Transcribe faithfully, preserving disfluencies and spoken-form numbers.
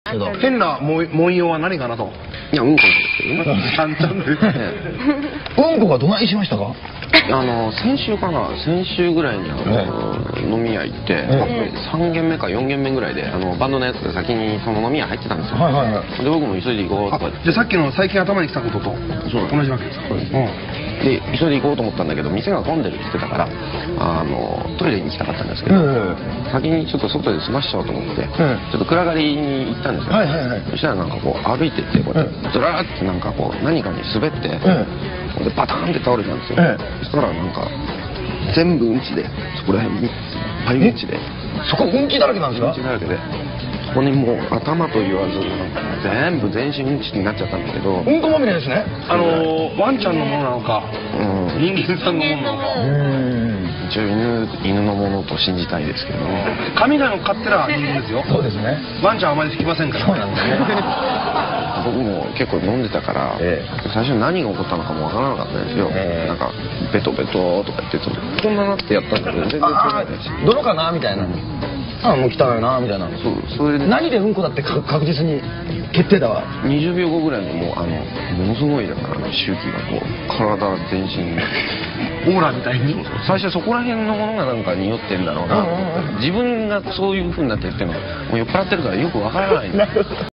けど。 変な文様は何かなと。 いや、うんこなんですちゃんちゃんで。 うんこがどないしましたか？ けど。あの、先週かな、先週ぐらいにあの、飲み屋行って、さん軒目かよん軒目ぐらいで、あの、バンドのやつで先にその飲み屋入ってたんですよ。 はいはいはい。 で、僕も急いで行こうとか。 じゃあさっきの最近頭に来たことと同じわけですか？ そうです。で、急いで行こうと思ったんだけど、店が混んでるって言ってたから、あの、トイレに行きたかったんですけど、先にちょっと外で済ましちゃおうと思って、ちょっと暗がりに行ったんですよ。 はいはいはい。 そしたらなんかこう歩いてって、こうやって、ずらーってなんかこう、何かに滑って、で、バターンって倒れたんですよ。そしたらなんか、全部うんちで、そこら辺に、いっぱいうんちで。 そこうんちだらけなんですか？ うんちだらけで。ここにもう頭と言わず全部全身うんちになっちゃったんだけど、 うんこまみれですね。 あのワンちゃんのものなのか、人間さんのものなのか。 一応犬犬のものと信じたいですけどね。 髪がの飼ってら人間ですよ。 そうですね。 ワンちゃんあまり好きませんから。 そうなんですね。 僕も結構飲んでたから、最初何が起こったのかもわからなかったんですよ。なんかベトベトとか言ってこんななってやったんだけど全然そうないし、 泥かなみたいな。あ、もう汚いなみたいな。 そう、それで何でうんこだって確実に決定だわ。 にじゅうびょうごぐらいのもうあのものすごいだから周期がこう体全身オーラみたいに。 最初そこら辺のものがなんか匂ってんだろうなと思って、自分がそういう風になってるっていうのはもう酔っ払ってるからよくわからないんです。